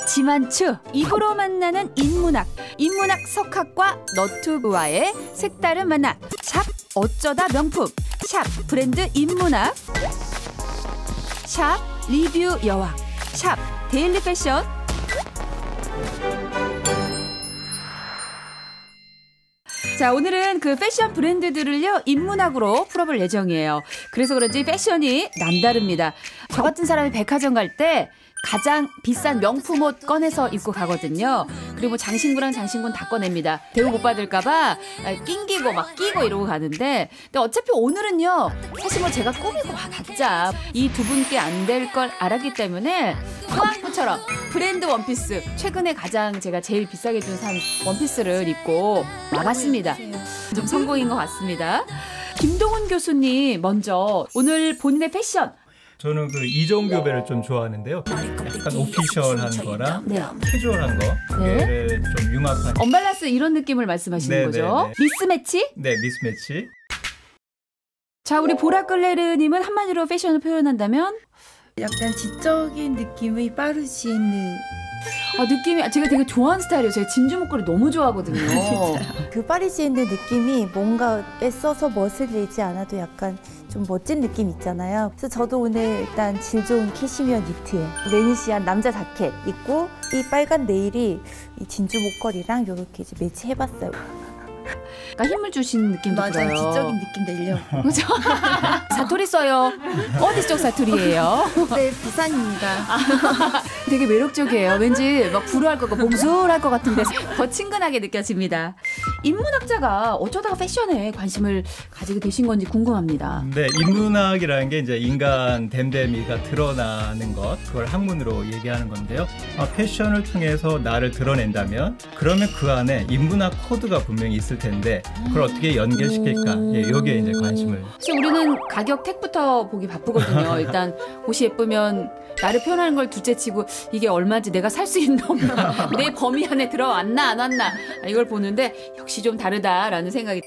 지만추. 입으로 만나는 인문학. 인문학 석학과 너튜브와의 색다른 만남. 샵 어쩌다 명품. 샵 브랜드 인문학. 샵 리뷰 여왕. 샵 데일리 패션. 자, 오늘은 그 패션 브랜드들을요 인문학으로 풀어볼 예정이에요. 그래서 그런지 패션이 남다릅니다. 저 같은 사람이 백화점 갈 때 가장 비싼 명품 옷 꺼내서 입고 가거든요. 그리고 장신구랑 장신구는 다 꺼냅니다. 대우 못 받을까봐 낑기고 막 끼고 이러고 가는데, 근데 어차피 오늘은요 사실 뭐 제가 꾸미고 와봤자 이 두 분께 안 될 걸 알았기 때문에 꾸안꾸처럼 브랜드 원피스, 최근에 가장 제가 제일 비싸게 준 산 원피스를 입고 와봤습니다. 좀 성공인 것 같습니다. 김동훈 교수님, 먼저 오늘 본인의 패션. 저는 그 이종교배를 좀 좋아하는데요. 약간 오피셜한 거랑 캐주얼한 거, 그게 좀 융합한. 언밸런스 이런 느낌을 말씀하시는 거죠? 미스매치? 네, 미스매치. 자, 우리 보라클레르님은 한마디로 패션을 표현한다면? 약간 지적인 느낌의 파르시에느. 느낌이 제가 되게 좋아하는 스타일이에요. 제가 진주 목걸이 너무 좋아하거든요. 그 파리지엔느 느낌이 뭔가 애써서 멋을 내지 않아도 약간 좀 멋진 느낌 있잖아요. 그래서 저도 오늘 일단 질 좋은 캐시미어 니트에 레니시한 남자 자켓 입고 이 빨간 네일이 이 진주 목걸이랑 이렇게 이제 매치해봤어요. 그러니까 힘을 주시는 느낌도 들어요. 맞아요. 지적인 느낌 내려고. 그렇죠? 사투리 써요. 어디 쪽 사투리예요? 네, 부산입니다. 되게 매력적이에요. 왠지 막 불우할 것 같고 봉술할 것 같은데 더 친근하게 느껴집니다. 인문학자가 어쩌다가 패션에 관심을 가지게 되신 건지 궁금합니다. 네, 인문학이라는 게 이제 인간 댐댐이가 드러나는 것, 그걸 학문으로 얘기하는 건데요. 패션을 통해서 나를 드러낸다면 그러면 그 안에 인문학 코드가 분명히 있을 텐데 그걸 어떻게 연결시킬까? 여기에 이제 관심을. 사실 우리는 가격 택부터 보기 바쁘거든요. 일단 옷이 예쁘면 나를 표현하는 걸 둘째치고 이게 얼마지, 내가 살 수 있나 없나, 내 범위 안에 들어왔나 안 왔나, 이걸 보는데 역시 좀 다르다라는 생각이.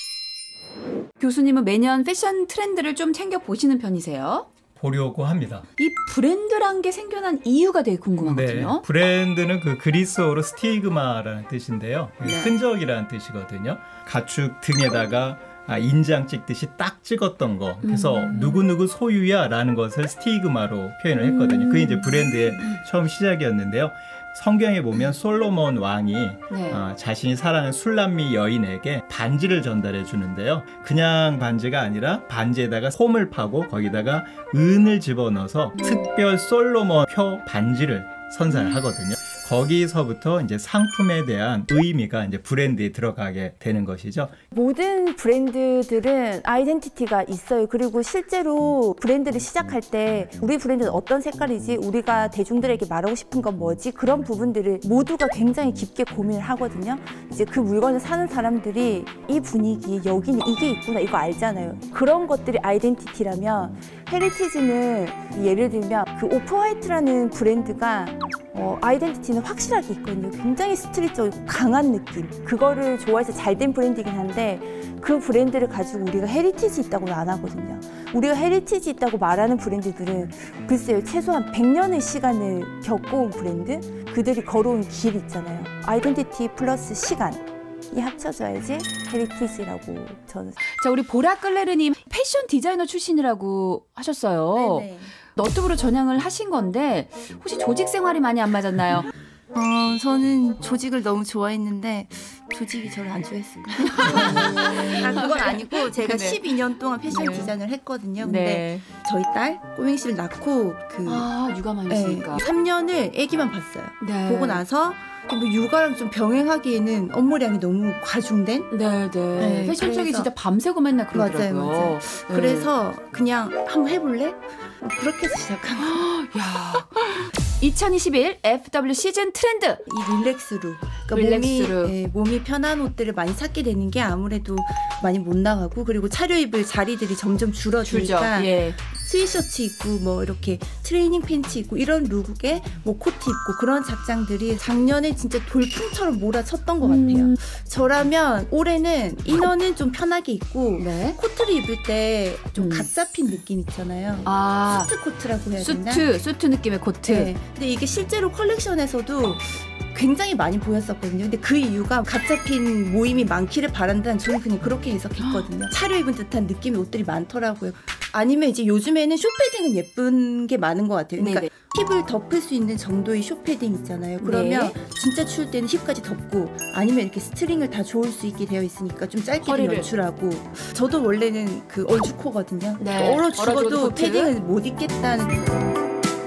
교수님은 매년 패션 트렌드를 좀 챙겨 보시는 편이세요? 보려고 합니다. 이 브랜드란 게 생겨난 이유가 되게 궁금하거든요. 네, 브랜드는 그 그리스어로 스티그마라는 뜻인데요. 흔적이라는 뜻이거든요. 가축 등에다가 인장 찍듯이 딱 찍었던 거. 그래서 누구누구 소유야 라는 것을 스티그마로 표현을 했거든요. 그게 이제 브랜드의 처음 시작이었는데요. 성경에 보면 솔로몬 왕이 자신이 사랑하는 술람미 여인에게 반지를 전달해 주는데요. 그냥 반지가 아니라 반지에다가 홈을 파고 거기다가 은을 집어넣어서 특별 솔로몬 표 반지를 선사하거든요. 거기서부터 이제 상품에 대한 의미가 이제 브랜드에 들어가게 되는 것이죠. 모든 브랜드들은 아이덴티티가 있어요. 그리고 실제로 브랜드를 시작할 때 우리 브랜드는 어떤 색깔이지, 우리가 대중들에게 말하고 싶은 건 뭐지, 그런 부분들을 모두가 굉장히 깊게 고민을 하거든요. 이제 그 물건을 사는 사람들이 이 분위기, 여기는 이게 있구나, 이거 알잖아요. 그런 것들이 아이덴티티라면, 헤리티지는 예를 들면 그 오프화이트라는 브랜드가 아이덴티티는 확실하게 있거든요. 굉장히 스트릿적이고 강한 느낌. 그거를 좋아해서 잘된 브랜드이긴 한데 그 브랜드를 가지고 우리가 헤리티지 있다고는 안 하거든요. 우리가 헤리티지 있다고 말하는 브랜드들은 글쎄요, 최소한 100년의 시간을 겪어온 브랜드? 그들이 걸어온 길 있잖아요. 아이덴티티 플러스 시간. 이 합쳐져야지 헤리티지라고 저는. 자, 우리 보라클레르님 패션 디자이너 출신이라고 하셨어요. 네네. 너튜브로 전향을 하신 건데 혹시 조직 생활이 많이 안 맞았나요? 저는 조직을 너무 좋아했는데 조직이 저를 안 좋아했어요. 그건 아니고 제가 12년 동안 패션 디자인을 했거든요. 근데 저희 딸 꼬맹이씨를 낳고 육아만 했으니까 3년을 아기만 봤어요. 보고 나서 뭐 육아랑 좀 병행하기에는 업무량이 너무 과중된? 패션적이 진짜 밤새고 맨날 그러더라고요. 맞아요. 그래서 그냥 한번 해볼래? 그렇게 해서 시작한 거예요. 2021 FW 시즌 트렌드! 이 릴렉스룩. 그러니까 몸이 편한 옷들을 많이 찾게 되는 게 아무래도 많이 못 나가고, 그리고 차려입을 자리들이 점점 줄어드니까 스위셔츠 입고 뭐 이렇게 트레이닝 팬츠 입고 이런 룩에 뭐 코트 입고 그런 착장들이 작년에 진짜 돌풍처럼 몰아쳤던 것 같아요. 저라면 올해는 이너는 좀 편하게 입고 네. 코트를 입을 때 좀 갓 잡힌 느낌 있잖아요. 아, 수트 코트라고 해야 되나? 수트 느낌의 코트. 네. 근데 이게 실제로 컬렉션에서도 굉장히 많이 보였었거든요. 근데 그 이유가 갓 잡힌 모임이 많기를 바란다는 저는 그냥 그렇게 해석했거든요. 차려입은 듯한 느낌의 옷들이 많더라고요. 아니면 이제 요즘에는 쇼패딩은 예쁜 게 많은 것 같아요. 그러니까 네네. 힙을 덮을 수 있는 정도의 쇼패딩 있잖아요. 그러면 진짜 추울 때는 힙까지 덮고 아니면 이렇게 스트링을 다 조을 수 있게 되어 있으니까 좀 짧게 허리를. 연출하고 저도 원래는 그 얼죽코거든요. 네. 얼어 죽어도 죽어도 코트. 패딩을 못 입겠다는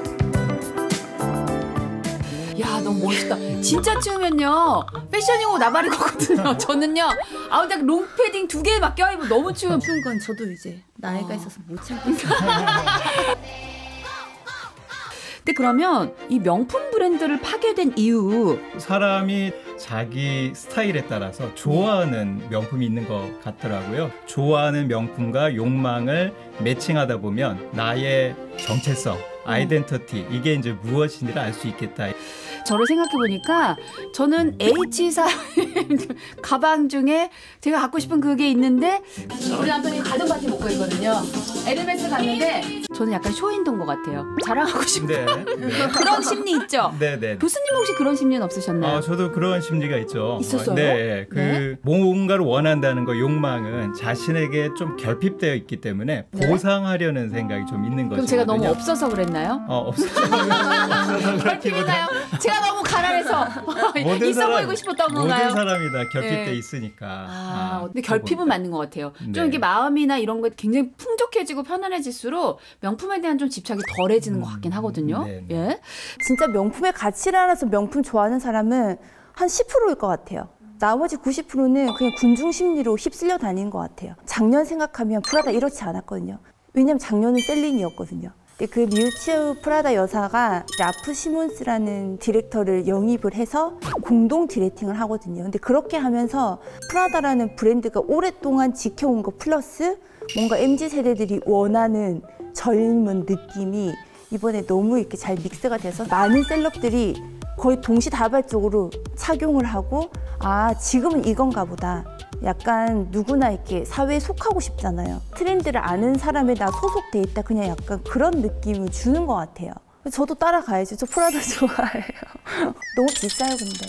야, 너무 멋있다. 진짜 추우면요 패션이고 나발이거든요. 저는요 근데 롱패딩 2개 막 껴입으면 너무 추우면 추운 건 저도 이제 나이가 있어서 못 참겠어요. 근데 그러면 이 명품 브랜드를 파게 된 이유 사람이 자기 스타일에 따라서 좋아하는 명품이 있는 것 같더라고요. 좋아하는 명품과 욕망을 매칭하다 보면 나의 정체성, 아이덴티티 이게 이제 무엇인지를 알 수 있겠다. 저를 생각해보니까 저는 H사 가방 중에 제가 갖고 싶은 그게 있는데 우리 남편이 가전 바지 먹고 있거든요. 에르메스 갔는데 저는 약간 쇼윈도인 것 같아요. 자랑하고 싶은 네. 네. 그런 심리 있죠? 네네. 교수님 혹시 그런 심리는 없으셨나요? 저도 그런 심리가 있죠. 있었어요? 네. 네. 뭔가를 원한다는 거 욕망은 자신에게 좀 결핍되어 있기 때문에 네. 보상하려는 생각이 좀 있는 거죠. 그럼 제가 너무 없어서 그랬나요? 없어서 결핍이나요? 제가 너무 가난해서 있어 보이고 싶었던 건가요? 모든 사람이 다 결핍돼 네. 있으니까. 근데 결핍은 맞는 것 같아요. 네. 좀 이게 마음이나 이런 거에 굉장히 풍족해지고 편안해질수록 명품에 대한 좀 집착이 덜해지는 것 같긴 하거든요. 네. 예. 진짜 명품의 가치를 알아서 명품 좋아하는 사람은 한 10%일 것 같아요. 나머지 90%는 그냥 군중 심리로 휩쓸려 다니는 것 같아요. 작년 생각하면 프라다 이렇지 않았거든요. 왜냐면 작년은 셀린이었거든요. 근데 그 미우치우 프라다 여사가 라프 시몬스라는 디렉터를 영입을 해서 공동 디렉팅을 하거든요. 근데 그렇게 하면서 프라다라는 브랜드가 오랫동안 지켜온 거 플러스 뭔가 MZ 세대들이 원하는 젊은 느낌이 이번에 너무 이렇게 잘 믹스가 돼서 많은 셀럽들이 거의 동시다발적으로 착용을 하고 지금은 이건가 보다. 약간 누구나 이렇게 사회에 속하고 싶잖아요. 트렌드를 아는 사람에 나 소속돼 있다. 그냥 약간 그런 느낌을 주는 것 같아요. 저도 따라가야죠. 저 프라다 좋아해요. 너무 비싸요, 근데.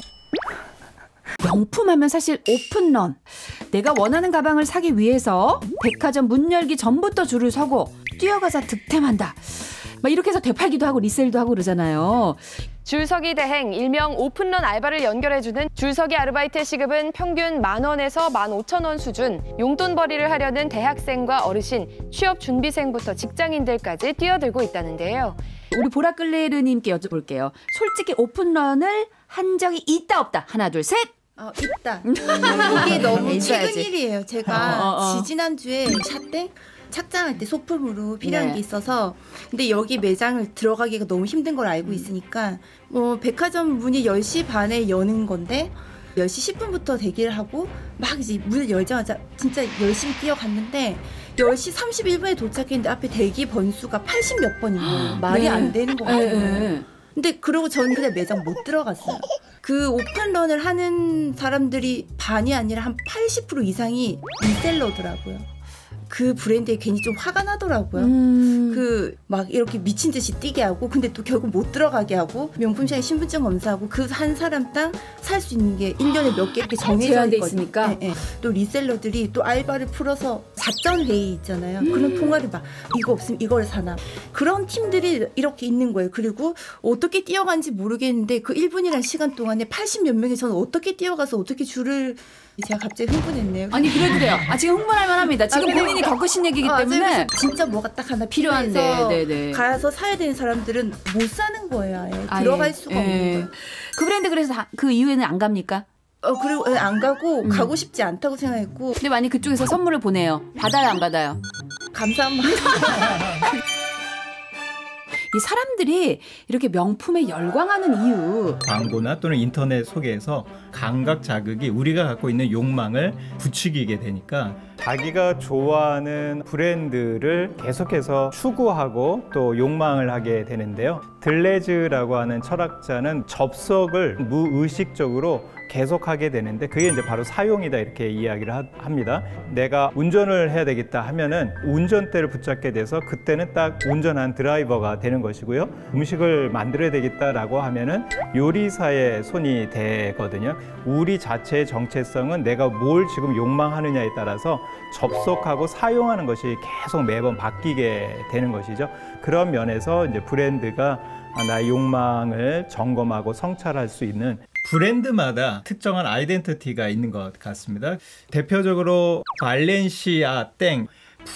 명품 하면 사실 오픈런. 내가 원하는 가방을 사기 위해서 백화점 문 열기 전부터 줄을 서고 뛰어가서 득템한다. 막 이렇게 해서 되팔기도 하고 리셀도 하고 그러잖아요. 줄서기 대행, 일명 오픈런 알바를 연결해주는 줄서기 아르바이트 시급은 평균 10,000원에서 15,000원 수준. 용돈벌이를 하려는 대학생과 어르신, 취업 준비생부터 직장인들까지 뛰어들고 있다는데요. 우리 보라클레르님께 여쭤볼게요. 솔직히 오픈런을 한 적이 있다 없다. 하나 둘 셋. 있다. 이게 너무 있어야지. 최근 일이에요. 제가 어. 지지난주에 샷땡 착장할 때 소품으로 필요한 네. 게 있어서 근데 여기 매장을 들어가기가 너무 힘든 걸 알고 있으니까 뭐 백화점 문이 10시 반에 여는 건데 10시 10분부터 대기를 하고 막 이제 문을 열자마자 진짜 열심히 뛰어갔는데 10시 31분에 도착했는데 앞에 대기 번수가 80 몇 번인 거예요. 말이 네. 안 되는 것 같아요. 네. 근데 그러고 저는 그냥 매장 못 들어갔어요. 그 오픈런을 하는 사람들이 반이 아니라 한 80% 이상이 리셀러더라고요. 그 브랜드에 괜히 좀 화가 나더라고요. 그 막 이렇게 미친 듯이 뛰게 하고 근데 또 결국 못 들어가게 하고 명품 시장에 신분증 검사하고 그 한 사람당 살 수 있는 게 1년에 몇 개 이렇게 정해져 제한돼 있거든요. 있으니까. 네, 네. 또 리셀러들이 또 알바를 풀어서 작전 회의 있잖아요. 그런 통화를 막 이거 없으면 이걸 사나. 그런 팀들이 이렇게 있는 거예요. 그리고 어떻게 뛰어간지 모르겠는데 그 1분이라는 시간 동안에 80 몇 명이 저는 어떻게 뛰어가서 어떻게 줄을 제가 갑자기 흥분했네요. 아니 그래도 돼요. 지금 흥분할 만합니다. 지금 본인이 겪으신 얘기이기 때문에 그래서 진짜 뭐가 딱 하나 필요해서 필요한데, 네네. 가서 사야 되는 사람들은 못 사는 거예요. 아예 들어갈 수가 없는 거예요. 그 브랜드 그래서 그 이후에는 안 갑니까? 그리고 안 가고 가고 싶지 않다고 생각했고 근데 만약 그쪽에서 선물을 보내요. 받아요 안 받아요? 감사한 마음. 이 사람들이 이렇게 명품에 열광하는 이유. 광고나 또는 인터넷 속에서 감각 자극이 우리가 갖고 있는 욕망을 부추기게 되니까 자기가 좋아하는 브랜드를 계속해서 추구하고 또 욕망을 하게 되는데요. 들레즈라고 하는 철학자는 접속을 무의식적으로 계속하게 되는데 그게 이제 바로 사용이다 이렇게 이야기를 합니다. 내가 운전을 해야 되겠다 하면은 운전대를 붙잡게 돼서 그때는 딱 운전한 드라이버가 되는 것이고요. 음식을 만들어야 되겠다라고 하면은 요리사의 손이 되거든요. 우리 자체의 정체성은 내가 뭘 지금 욕망하느냐에 따라서 접속하고 사용하는 것이 계속 매번 바뀌게 되는 것이죠. 그런 면에서 이제 브랜드가 나의 욕망을 점검하고 성찰할 수 있는 브랜드마다 특정한 아이덴티티가 있는 것 같습니다. 대표적으로 발렌시아 땡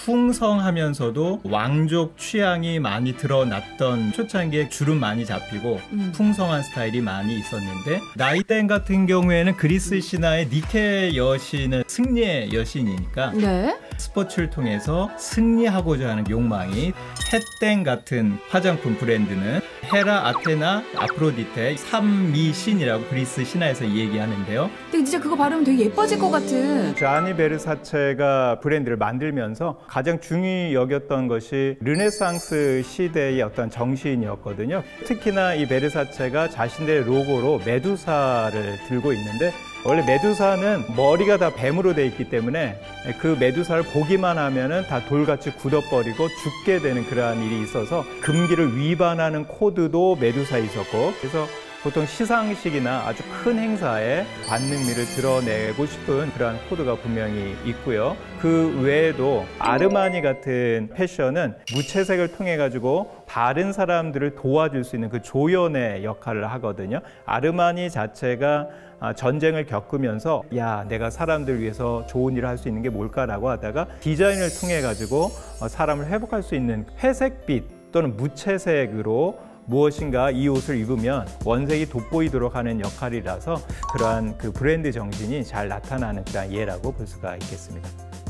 풍성하면서도 왕족 취향이 많이 드러났던 초창기에 주름 많이 잡히고 풍성한 스타일이 많이 있었는데 나이땡 같은 경우에는 그리스 신화의 니케 여신은 승리의 여신이니까 네. 스포츠를 통해서 승리하고자 하는 욕망이 햇땡 같은 화장품 브랜드는 헤라, 아테나, 아프로디테, 삼미신이라고 그리스 신화에서 얘기하는데요. 근데 진짜 그거 바르면 되게 예뻐질 것 같은. 자니 베르사체가 브랜드를 만들면서 가장 중요히 여겼던 것이 르네상스 시대의 어떤 정신이었거든요. 특히나 이 베르사체가 자신들의 로고로 메두사를 들고 있는데 원래 메두사는 머리가 다 뱀으로 돼 있기 때문에 그 메두사를 보기만 하면은 다 돌같이 굳어버리고 죽게 되는 그러한 일이 있어서 금기를 위반하는 코드도 메두사에 있었고 그래서 보통 시상식이나 아주 큰 행사에 관능미를 드러내고 싶은 그러한 코드가 분명히 있고요. 그 외에도 아르마니 같은 패션은 무채색을 통해 가지고 다른 사람들을 도와줄 수 있는 그 조연의 역할을 하거든요. 아르마니 자체가 전쟁을 겪으면서 야 내가 사람들 위해서 좋은 일을 할 수 있는 게 뭘까라고 하다가 디자인을 통해 가지고 사람을 회복할 수 있는 회색빛 또는 무채색으로 무엇인가 이 옷을 입으면 원색이 돋보이도록 하는 역할이라서 그러한 그 브랜드 정신이 잘 나타나는 그런 예라고 볼 수가 있겠습니다.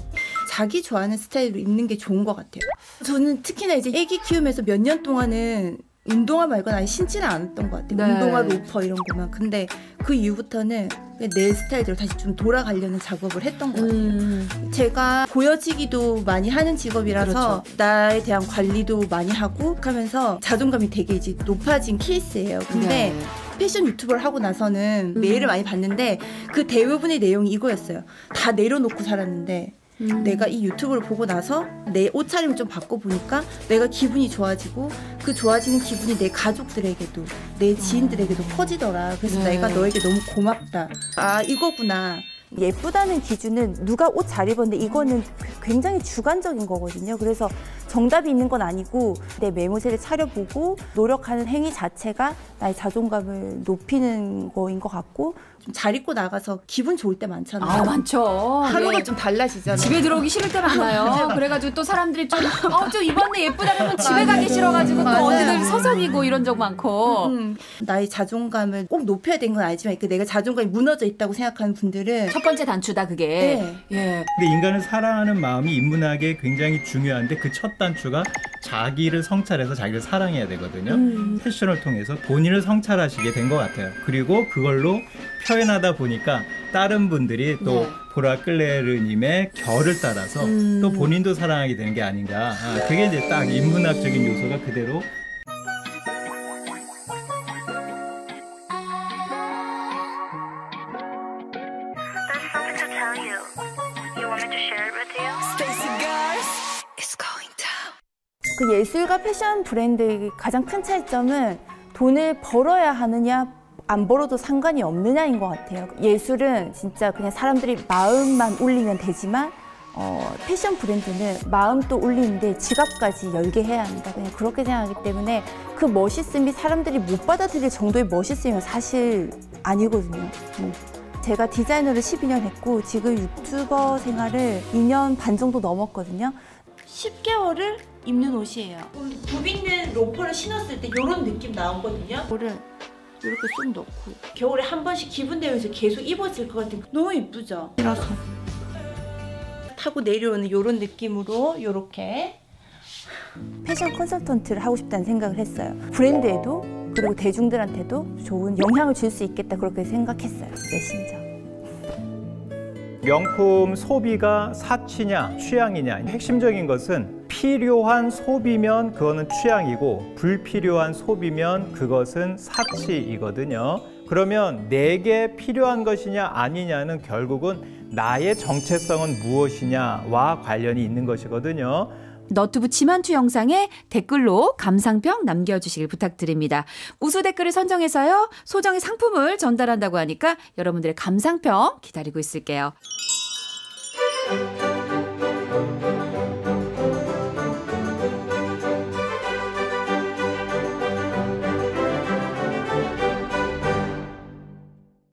자기 좋아하는 스타일로 입는 게 좋은 것 같아요. 저는 특히나 이제 애기 키우면서 몇 년 동안은 운동화 말고는 아예 신지는 않았던 것 같아요. 네. 운동화, 로퍼 이런 거만. 근데 그 이후부터는 내 스타일대로 다시 좀 돌아가려는 작업을 했던 것 같아요. 제가 보여지기도 많이 하는 직업이라서 그렇죠. 나에 대한 관리도 많이 하고 하면서 자존감이 되게 이제 높아진 케이스예요. 근데 네. 패션 유튜버를 하고 나서는 메일을 많이 받는데 그 대부분의 내용이 이거였어요. 다 내려놓고 살았는데 내가 이 유튜브를 보고 나서 내 옷차림을 좀 바꿔보니까 내가 기분이 좋아지고 그 좋아지는 기분이 내 가족들에게도 내 지인들에게도 퍼지더라. 그래서 네. 내가 너에게 너무 고맙다. 아 이거구나. 예쁘다는 기준은 누가 옷 잘 입었는데 이거는 굉장히 주관적인 거거든요. 그래서 정답이 있는 건 아니고 내 매무새를 차려보고 노력하는 행위 자체가 나의 자존감을 높이는 거인 것 같고 좀 잘 입고 나가서 기분 좋을 때 많잖아요. 아 많죠. 하루가 예. 좀 달라지잖아요. 집에 들어오기 싫을 때 많아요. 그래가지고 또 사람들이 좀 입었네 예쁘다 그러면 집에 가기 싫어가지고 또 맞아요. 어디들 서성이고 이런 적 많고. 나의 자존감을 꼭 높여야 되는 건 알지만 내가 자존감이 무너져 있다고 생각하는 분들은 첫 번째 단추다 그게. 네. 예. 근데 인간을 사랑하는 마음이 인문학에 굉장히 중요한데 그 첫 단추가 자기를 성찰해서 자기를 사랑해야 되거든요. 패션을 통해서 본인을 성찰하시게 된 것 같아요. 그리고 그걸로 표현하다 보니까 다른 분들이 또 네. 보라 끌레르님의 결을 따라서 또 본인도 사랑하게 되는 게 아닌가. 그게 이제 딱 인문학적인 요소가 그대로 There's something to tell you. You want me to share it with you? 그 예술과 패션 브랜드의 가장 큰 차이점은 돈을 벌어야 하느냐 안 벌어도 상관이 없느냐인 것 같아요. 예술은 진짜 그냥 사람들이 마음만 울리면 되지만 패션 브랜드는 마음도 울리는데 지갑까지 열게 해야 한다. 그냥 그렇게 생각하기 때문에 그 멋있음이 사람들이 못 받아들일 정도의 멋있음은 사실 아니거든요. 제가 디자이너를 12년 했고 지금 유튜버 생활을 2년 반 정도 넘었거든요. 10개월을 입는 옷이에요. 굽 있는 로퍼를 신었을 때 이런 느낌 나오거든요. 이거를 이렇게 쏙 넣고 겨울에 한 번씩 기분 내면서 계속 입어질 것 같은 너무 이쁘죠? 이라서 타고 내려오는 이런 느낌으로 이렇게 패션 컨설턴트를 하고 싶다는 생각을 했어요. 브랜드에도 그리고 대중들한테도 좋은 영향을 줄 수 있겠다 그렇게 생각했어요. 메신저. 명품 소비가 사치냐 취향이냐, 핵심적인 것은 필요한 소비면 그거는 취향이고 불필요한 소비면 그것은 사치이거든요. 그러면 내게 필요한 것이냐 아니냐는 결국은 나의 정체성은 무엇이냐와 관련이 있는 것이거든요. 너튜브 지만추 영상에 댓글로 감상평 남겨주시길 부탁드립니다. 우수 댓글을 선정해서요, 소정의 상품을 전달한다고 하니까 여러분들의 감상평 기다리고 있을게요.